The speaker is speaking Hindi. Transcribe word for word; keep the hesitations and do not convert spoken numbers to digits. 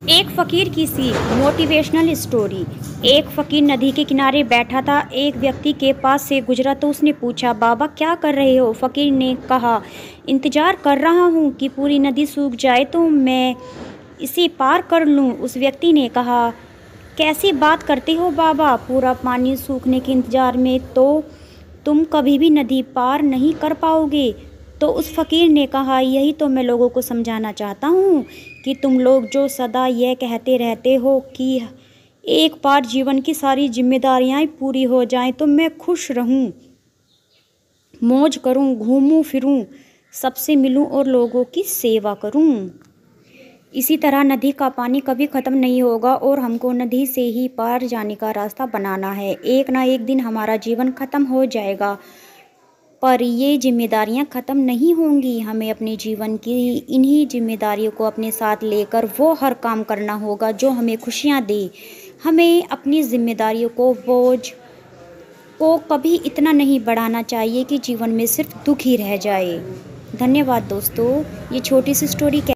एक फ़कीर की सीख मोटिवेशनल स्टोरी। एक फ़कीर नदी के किनारे बैठा था। एक व्यक्ति के पास से गुजरा तो उसने पूछा, बाबा क्या कर रहे हो? फ़कीर ने कहा, इंतज़ार कर रहा हूँ कि पूरी नदी सूख जाए तो मैं इसे पार कर लूँ। उस व्यक्ति ने कहा, कैसी बात करते हो बाबा? पूरा पानी सूखने के इंतज़ार में तो तुम कभी भी नदी पार नहीं कर पाओगे। तो उस फ़कीर ने कहा, यही तो मैं लोगों को समझाना चाहता हूँ कि तुम लोग जो सदा यह कहते रहते हो कि एक बार जीवन की सारी जिम्मेदारियाँ पूरी हो जाएं तो मैं खुश रहूँ, मौज करूँ, घूमूं फिरूं, सबसे मिलूं और लोगों की सेवा करूं। इसी तरह नदी का पानी कभी ख़त्म नहीं होगा और हमको नदी से ही पार जाने का रास्ता बनाना है। एक ना एक दिन हमारा जीवन ख़त्म हो जाएगा, पर ये जिम्मेदारियां ख़त्म नहीं होंगी। हमें अपने जीवन की इन्हीं जिम्मेदारियों को अपने साथ लेकर वो हर काम करना होगा जो हमें खुशियां दे। हमें अपनी जिम्मेदारियों को, बोझ को कभी इतना नहीं बढ़ाना चाहिए कि जीवन में सिर्फ दुख ही रह जाए। धन्यवाद दोस्तों। ये छोटी सी स्टोरी